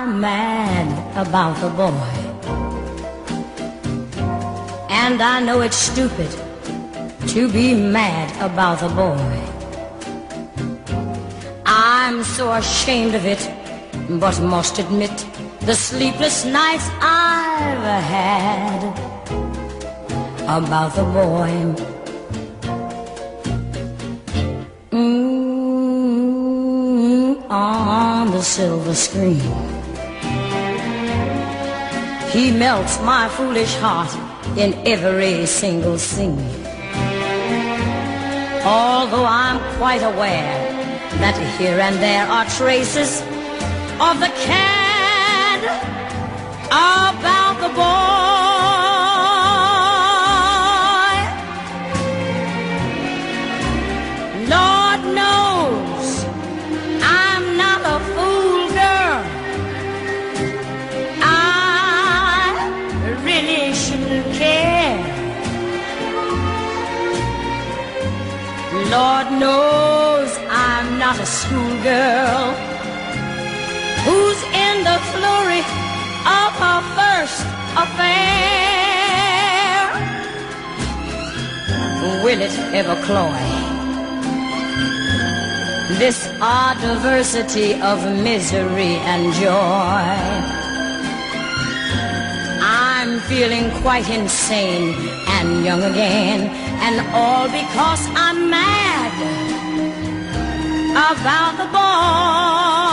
I'm mad about the boy, and I know it's stupid to be mad about the boy. I'm so ashamed of it, but must admit the sleepless nights I've had about the boy. On the silver screen, he melts my foolish heart in every single scene. Although I'm quite aware that here and there are traces of the cad about the boy. Lord knows I'm not a fool, girl. I really shouldn't care. Lord knows I'm not a schoolgirl who's in the flurry of her first affair. Will it ever cloy this odd diversity of misery and joy? I'm feeling quite insane and young again, and all because I'm mad about the boy.